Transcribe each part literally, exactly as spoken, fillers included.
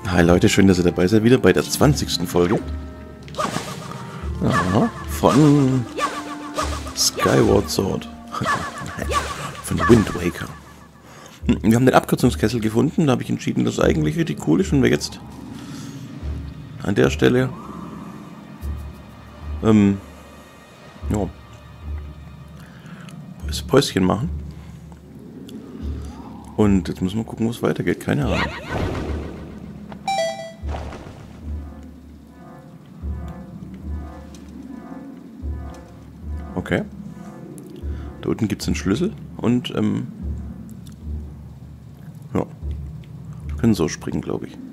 Hi Leute, schön, dass ihr dabei seid, wieder bei der zwanzigsten Folge. Aha, von Skyward Sword. Von Wind Waker. Wir haben den Abkürzungskessel gefunden, da habe ich entschieden, das ist eigentlich richtig cool ist, wenn wir jetzt an der Stelle ähm, ja, das Päuschen machen. Und jetzt müssen wir gucken, wo es weitergeht. Keine Ahnung. Okay. Da unten gibt es einen Schlüssel und ähm, ja, wir können so springen, glaube ich.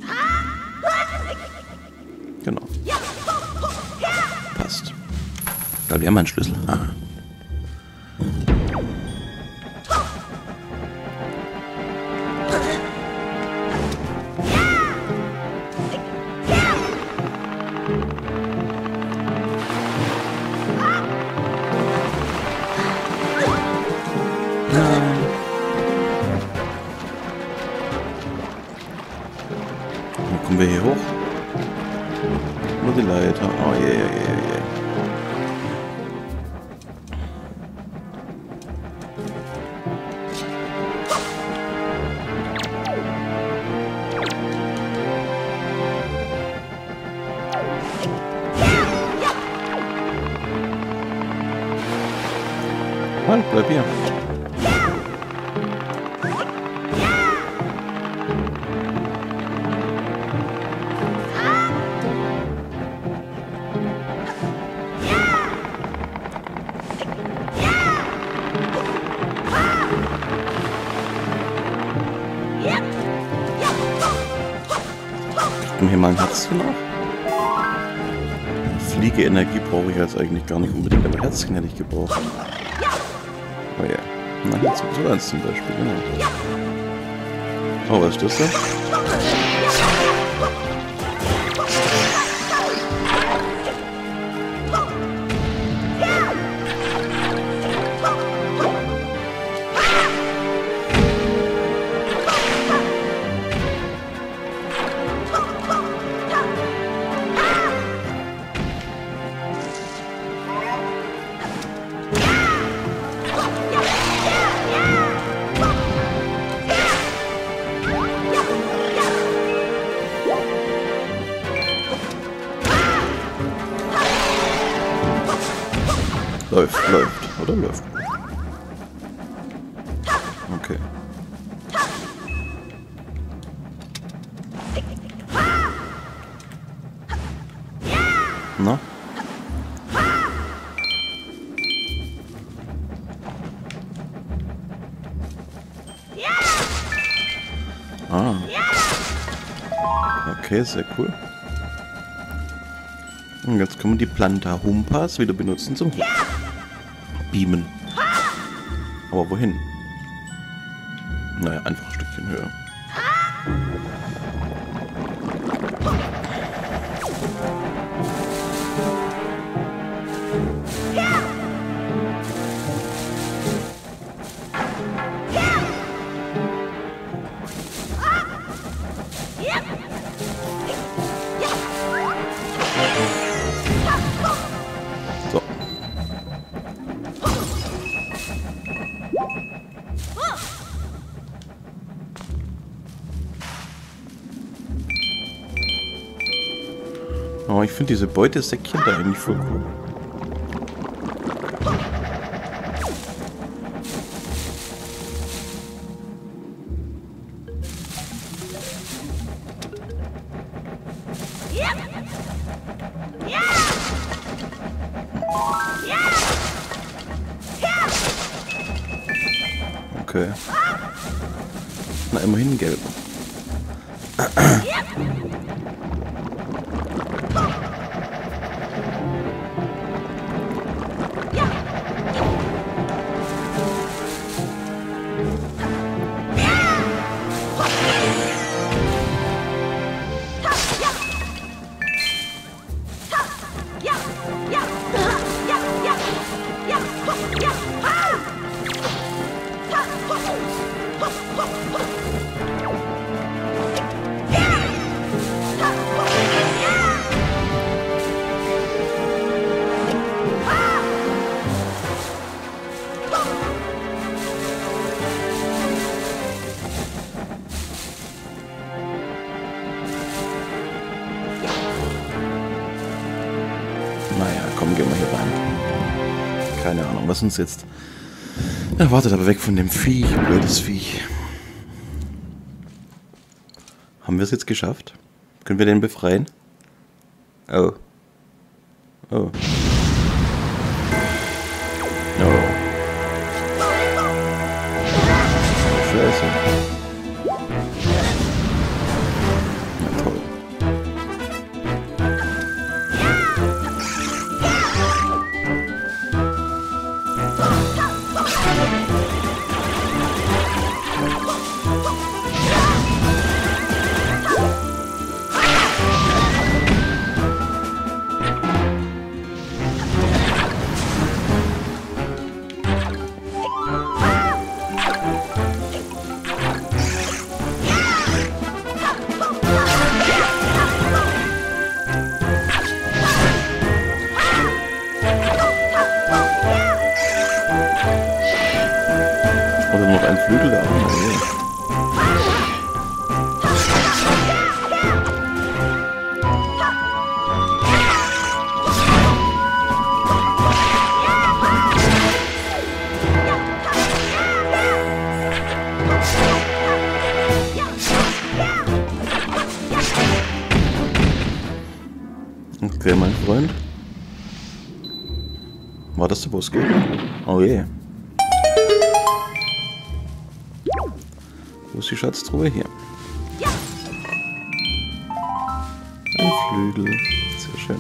Genau. Passt. Ja, wir haben einen Schlüssel. Aha. Wo kommen wir hier hoch? Nur die Leiter. Oh je, je, je, je. Halt, bleib hier. Hier mal ein Herzchen auf. Fliege-Energie brauche ich jetzt eigentlich gar nicht unbedingt, aber Herzchen hätte ich gebraucht. Oh ja. Na, jetzt so eins zum Beispiel, genau. Oh, was ist das denn? Läuft, läuft, oder läuft? Okay. Na? Ah. Okay, sehr cool. Und jetzt können wir die Planta Humpas wieder benutzen zum Beamen. Aber wohin? Naja, einfach ein Stückchen höher. So. Oh, ich finde diese Beutesäckchen da eigentlich voll cool. Okay. Na, immerhin gelb. hier rein. Keine Ahnung, was uns jetzt erwartet, aber weg von dem Viech, blödes Viech. Haben wir es jetzt geschafft? Können wir den befreien? Oh. Oh. Oh. Scheiße. Na toll. Oder noch ein Flügel da oben. Okay, mein Freund. War das der Bossgegner? Oh je. Yeah. Wo ist die Schatztruhe? Hier. Ein Flügel. Sehr schön.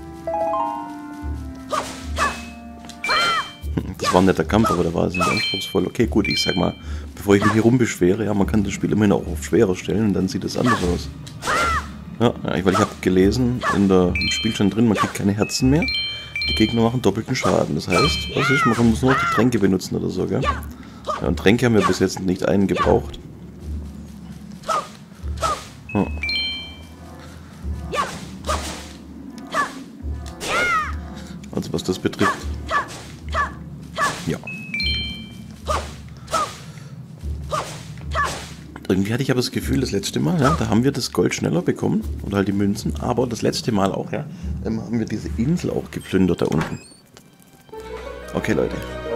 Das war ein netter Kampf, aber der war nicht anspruchsvoll. Okay, gut, ich sag mal, bevor ich mich hier rumbeschwere, ja, man kann das Spiel immerhin auch auf schwerer stellen und dann sieht es anders aus. Ja, weil ich habe gelesen, in der, im Spiel schon drin, man kriegt keine Herzen mehr. Die Gegner machen doppelten Schaden. Das heißt, was ist, man muss nur noch die Tränke benutzen oder so, gell? Ja, und Tränke haben wir bis jetzt nicht einen gebraucht. Hm. Also was das betrifft. Ja. Irgendwie hatte ich aber das Gefühl, das letzte Mal, ja, da haben wir das Gold schneller bekommen. Oder halt die Münzen. Aber das letzte Mal auch, ja, ähm, haben wir diese Insel auch geplündert da unten. Okay, Leute.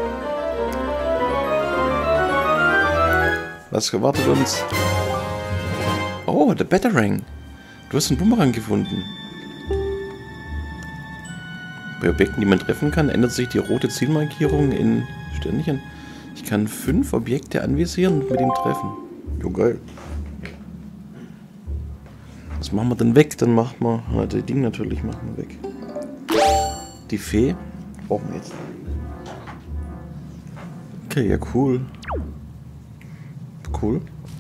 Was erwartet uns? Oh, der Batarang. Du hast einen Bumerang gefunden. Bei Objekten, die man treffen kann, ändert sich die rote Zielmarkierung in Sternchen. Ich kann fünf Objekte anvisieren und mit ihm treffen. Jo, geil. Was machen wir denn weg? Dann machen wir... Na, das Ding natürlich machen wir weg. Die Fee brauchen wir jetzt. Okay, ja, cool. Cool.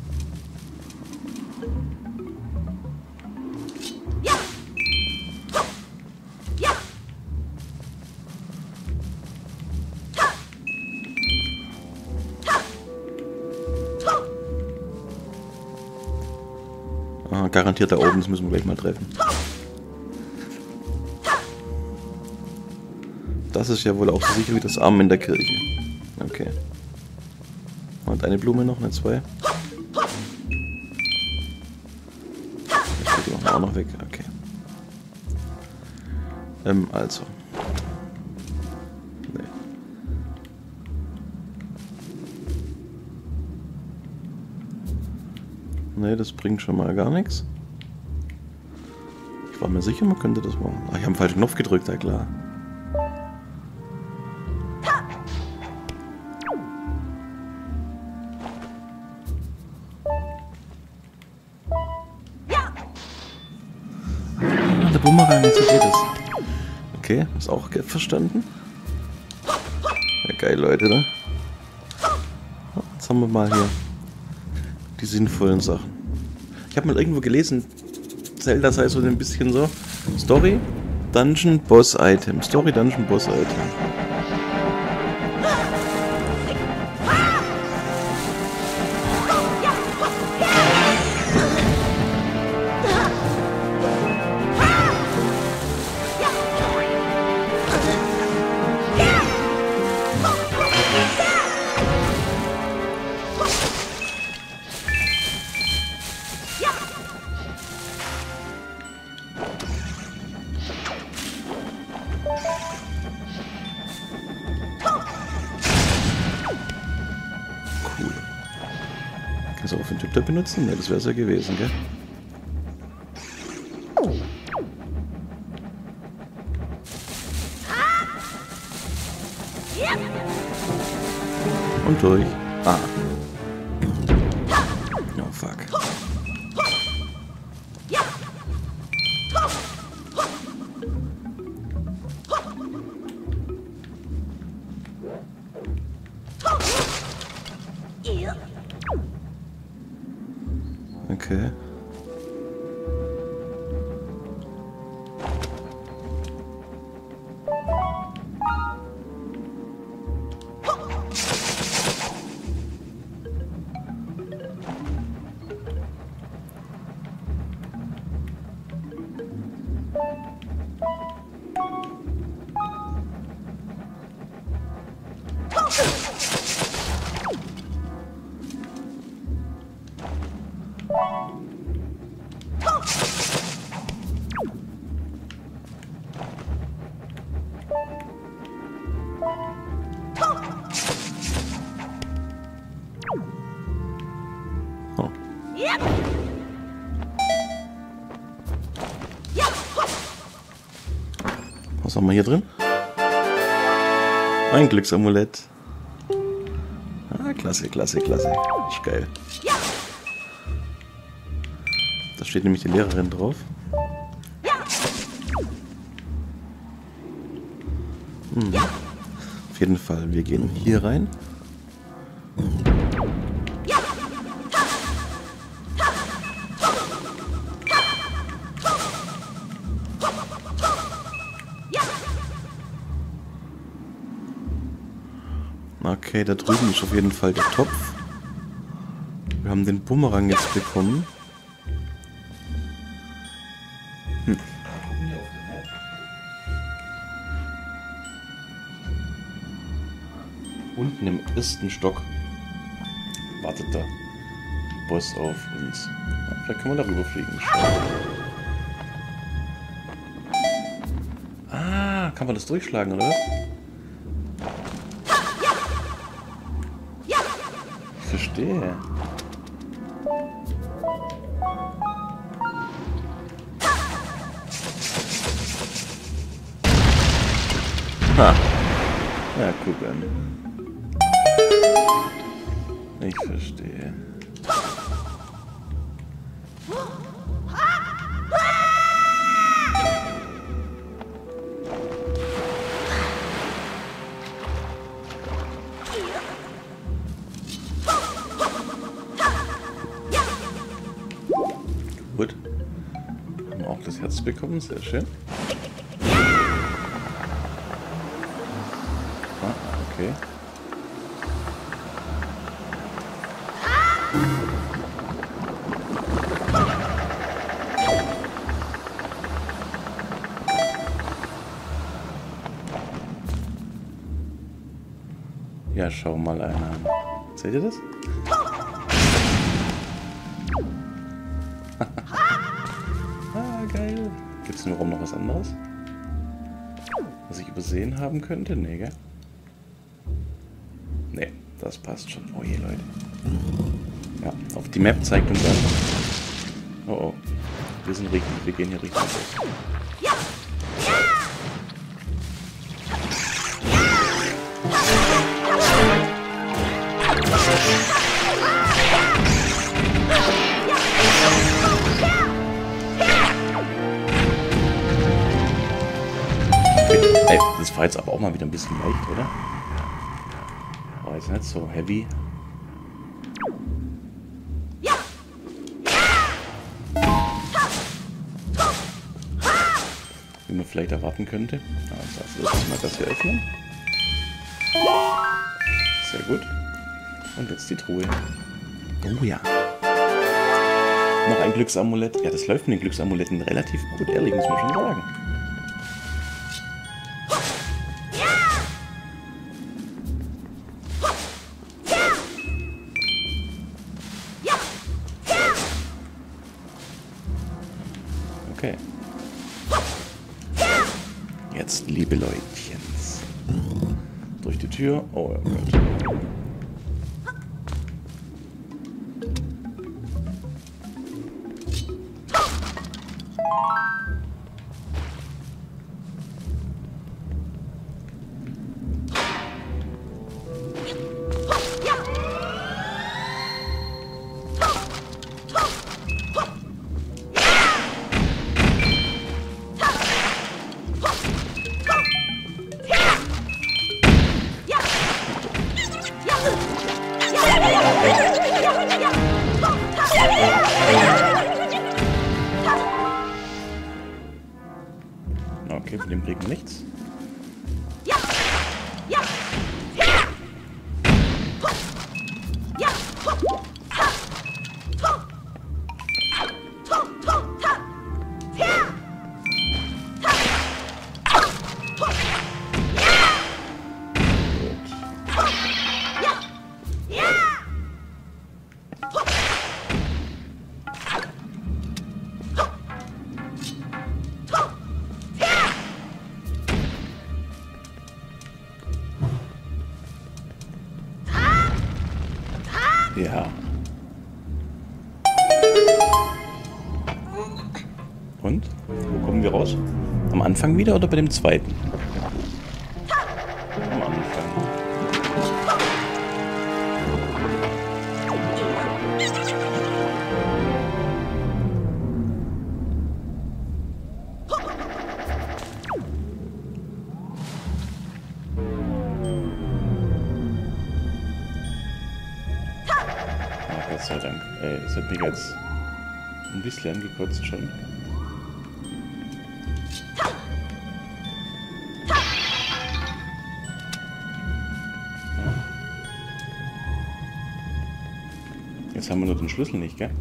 Ah, garantiert da oben, das müssen wir gleich mal treffen. Das ist ja wohl auch so sicher wie das Amen in der Kirche. Okay. Und eine Blume noch, eine zwei. Die machen wir auch noch weg, okay. Ähm, also. Nee. Nee, das bringt schon mal gar nichts. Ich war mir sicher, man könnte das machen. Ach, ich habe den falschen Knopf gedrückt, ja klar. Der Bumerang, so geht es. Okay, ist auch verstanden. Ja, geil, Leute, ne? Jetzt haben wir mal hier die sinnvollen Sachen. Ich habe mal irgendwo gelesen, Zelda sei so ein bisschen so Story, Dungeon, Boss Item. Story, Dungeon, Boss Item. so auf den Tütter benutzen? Ne, das wäre es ja gewesen, gell? Und durch. Ah. Oh, fuck. Okay. Oh. Was haben wir hier drin? Ein Glücksamulett. Ah, klasse, klasse, klasse. Ist geil. Da steht nämlich die Lehrerin drauf. Hm. Auf jeden Fall, wir gehen hier rein. Okay, da drüben ist auf jeden Fall der Topf. Wir haben den Bumerang jetzt bekommen. Hm. Unten im ersten Stock wartet der Boss auf uns. Ja, vielleicht können wir darüber fliegen. Ah, kann man das durchschlagen, oder was? Ich verstehe. Ha. Ja, guck an. Ich verstehe. Gut. Haben wir auch das Herz bekommen, sehr schön. Ah, okay. Ja, schau mal einer an. Seht ihr das? Ah, geil. Gibt es im Raum noch was anderes? Was ich übersehen haben könnte? Nee, gell? Nee, das passt schon. Oh je, Leute. Ja, auf die Map zeigt uns an. Oh oh. Wir sind richtig, wir gehen hier richtig durch. Ey, das war jetzt aber auch mal wieder ein bisschen leicht, oder? War jetzt nicht so heavy. Wie man vielleicht erwarten könnte. Also als erstes mal das hier öffnen. Sehr gut. Und jetzt die Truhe. Oh ja. Noch ein Glücksamulett. Ja, das läuft mit den Glücksamuletten relativ gut, ehrlich, muss man schon sagen. Okay. Jetzt, liebe Leutchens. Durch die Tür. Oh Gott. Okay, von dem kriegen wir nichts. Ja. Und? Wo kommen wir raus? Am Anfang wieder oder bei dem zweiten? Am Anfang. Gott sei Dank. Ey, das hat mich jetzt ein bisschen angekotzt schon. Jetzt haben wir nur den Schlüssel nicht, gell?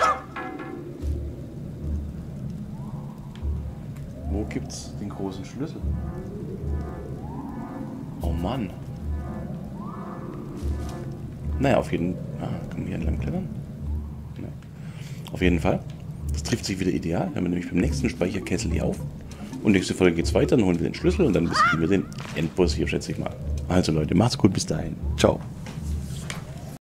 Wo gibt's den großen Schlüssel? Oh Mann. Naja, auf jeden Fall. Ah, können wir hier entlang klettern? Nee. Auf jeden Fall. Das trifft sich wieder ideal. Dann haben wir nämlich beim nächsten Speicherkessel hier auf. Und nächste Folge geht's weiter. Dann holen wir den Schlüssel und dann besiegen wir den Endboss hier, schätze ich mal. Also Leute, macht's gut, bis dahin. Ciao.